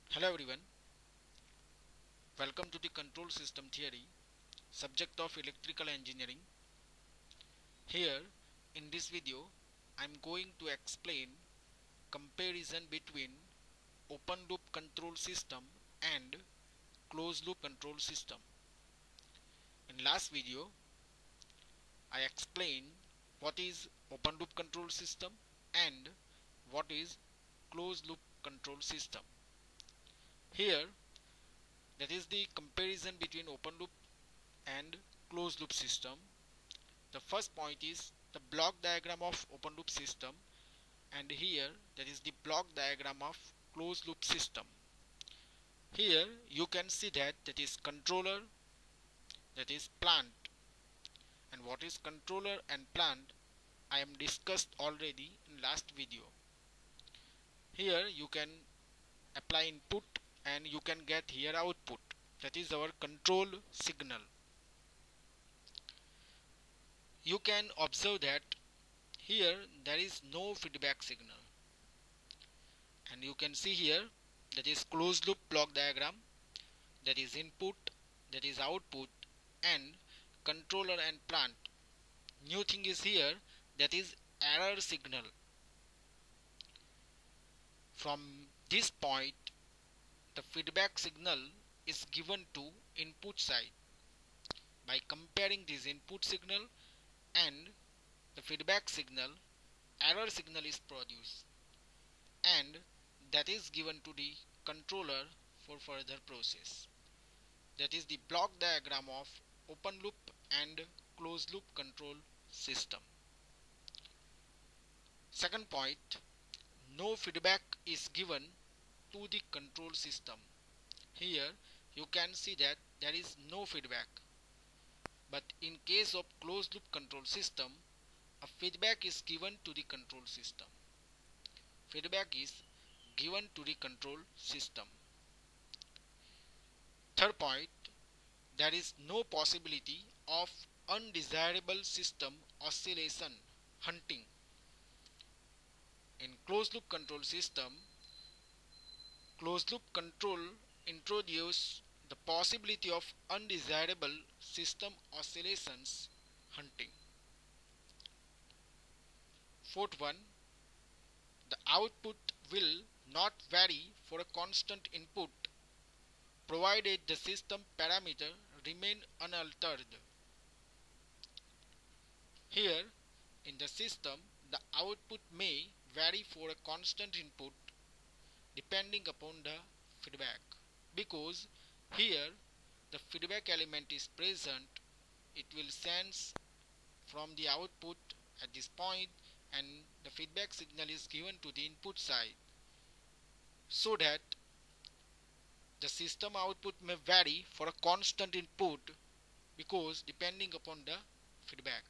Hello everyone, welcome to the control system theory, subject of electrical engineering. Here in this video I am going to explain comparison between open loop control system and closed loop control system. In last video I explained what is open loop control system and what is closed loop control system. Here that is the comparison between open loop and closed loop system. The first point is the block diagram of open loop system, and here that is the block diagram of closed loop system. Here you can see that is controller, that is plant, and what is controller and plant I am discussed already in last video. Here you can apply input and you can get here output, that is our control signal. You can observe that here there is no feedback signal, and you can see here that is closed loop block diagram, that is input, that is output, and controller and plant. New thing is here, that is error signal. From this point the feedback signal is given to input side. By comparing this input signal and the feedback signal, error signal is produced, and that is given to the controller for further process. That is the block diagram of open loop and closed loop control system. Second point, no feedback is given to the control system. Here you can see that there is no feedback, but in case of closed loop control system, a feedback is given to the control system. Feedback is given to the control system. Third point, there is no possibility of undesirable system oscillation hunting. In closed loop control system, closed loop control introduce the possibility of undesirable system oscillations hunting. Fourth one, the output will not vary for a constant input provided the system parameter remain unaltered. Here in the system the output may vary for a constant input depending upon the feedback, because here the feedback element is present. It will sense from the output at this point, and the feedback signal is given to the input side, so that the system output may vary for a constant input because depending upon the feedback.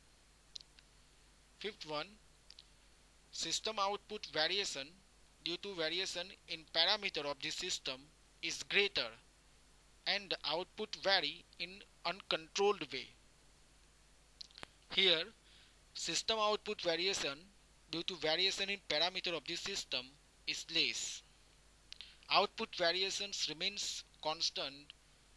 Fifth one, system output variation due to variation in parameter of the system is greater and the output vary in uncontrolled way. Here system output variation due to variation in parameter of the system is less. Output variations remains constant.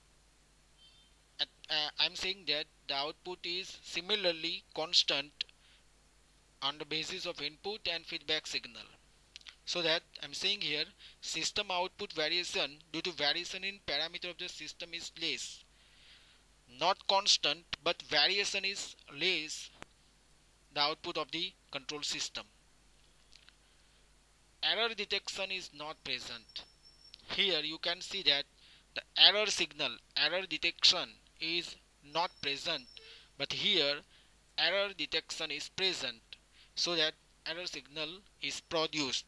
I am saying that the output is similarly constant on the basis of input and feedback signal. So that I am saying here system output variation due to variation in parameter of the system is less. Not constant, but variation is less, the output of the control system. Error detection is not present. Here you can see that the error signal, error detection is not present, but here error detection is present, so that error signal is produced.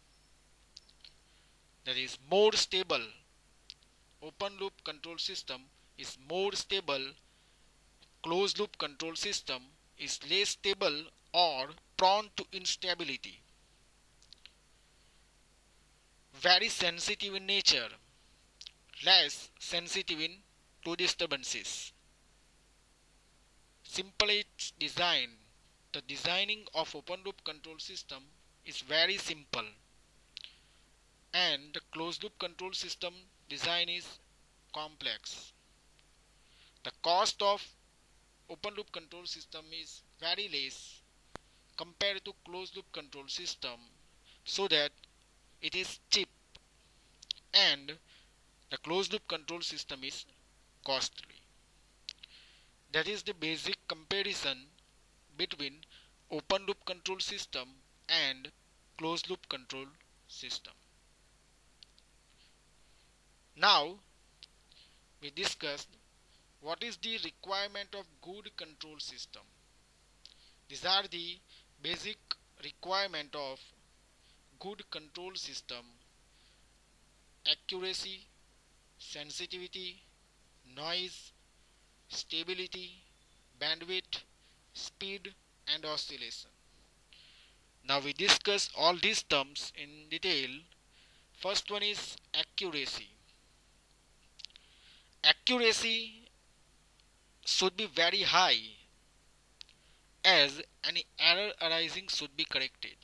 That is more stable. Open loop control system is more stable. Closed loop control system is less stable or prone to instability. Very sensitive in nature, less sensitive to disturbances. Simple its design. The designing of open loop control system is very simple. and the closed loop control system design is complex. The cost of open loop control system is very less compared to closed loop control system, so that it is cheap, and the closed loop control system is costly. That is the basic comparison between open loop control system and closed loop control system. Now we discussed what is the requirement of good control system. These are the basic requirement of good control system: accuracy, sensitivity, noise, stability, bandwidth, speed, and oscillation. Now we discuss all these terms in detail. First one is accuracy. Accuracy should be very high, as any error arising should be corrected.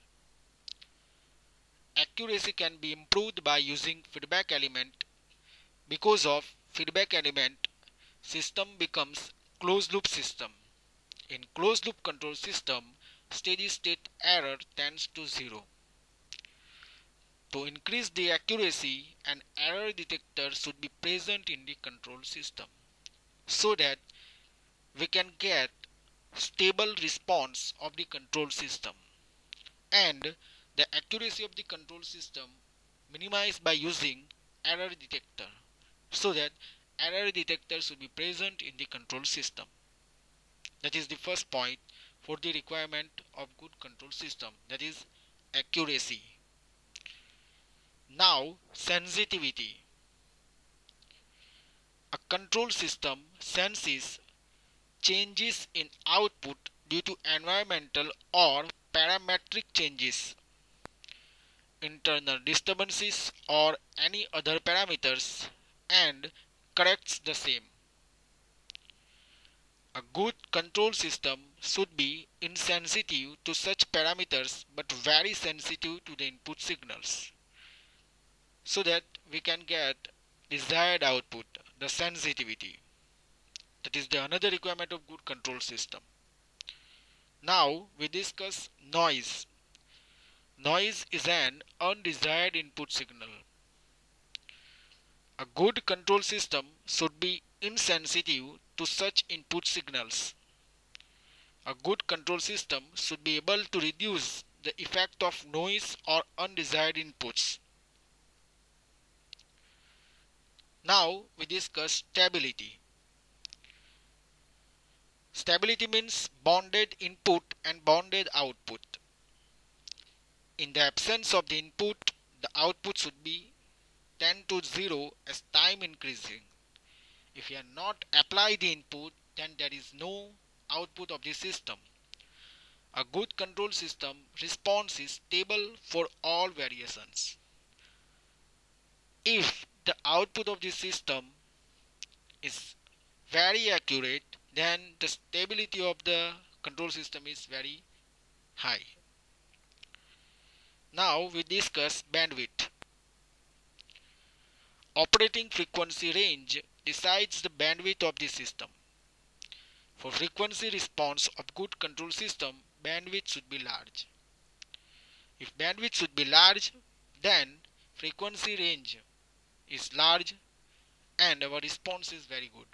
Accuracy can be improved by using feedback element. Because of feedback element, system becomes closed loop system. In closed loop control system, steady state error tends to 0. To increase the accuracy, an error detector should be present in the control system, so that we can get stable response of the control system, and the accuracy of the control system minimized by using error detector, so that error detector should be present in the control system. That is the first point for the requirement of good control system, that is accuracy. Now sensitivity. A control system senses changes in output due to environmental or parametric changes, internal disturbances, or any other parameters, and corrects the same. A good control system should be insensitive to such parameters but very sensitive to the input signals, so that we can get desired output, the sensitivity. That is the another requirement of good control system. Now we discuss noise. Noise is an undesired input signal. A good control system should be insensitive to such input signals. A good control system should be able to reduce the effect of noise or undesired inputs. Now we discuss stability. Stability means bounded input and bounded output. In the absence of the input, the output should be tend to 0 as time increasing. If you are not apply the input, then there is no output of the system. A good control system response is stable for all variations. If the output of the system is very accurate, then the stability of the control system is very high. Now we discuss bandwidth. Operating frequency range decides the bandwidth of the system. For frequency response of good control system, bandwidth should be large. If bandwidth should be large, then frequency range is large and our response is very good.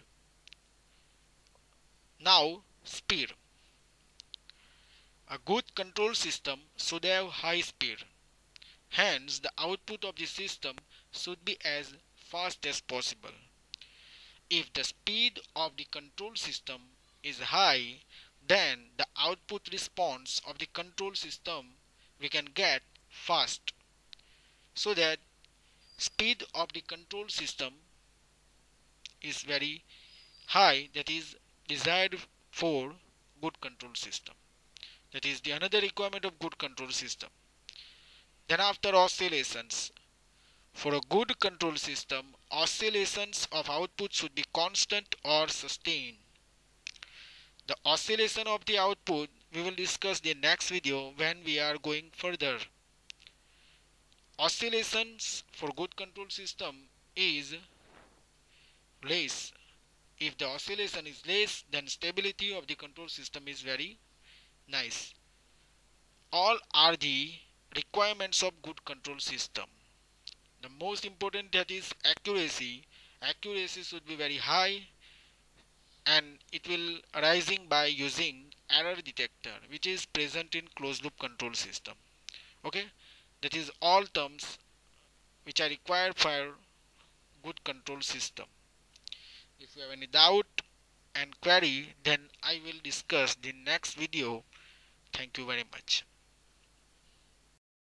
Now speed. A good control system should have high speed. Hence the output of the system should be as fast as possible. If the speed of the control system is high, then the output response of the control system we can get fast, so that speed of the control system is very high, that is desired for good control system. That is the another requirement of good control system. Then after oscillations. For a good control system, oscillations of output should be constant or sustained. The oscillation of the output we will discuss in the next video when we are going further. oscillations for good control system is less. If the oscillation is less, then stability of the control system is very nice. All are the requirements of good control system. The most important that is accuracy. Accuracy should be very high, and it will arising by using error detector, which is present in closed loop control system. Okay, that is all terms which are required for good control system. If you have any doubt and query, then I will discuss the next video. Thank you very much.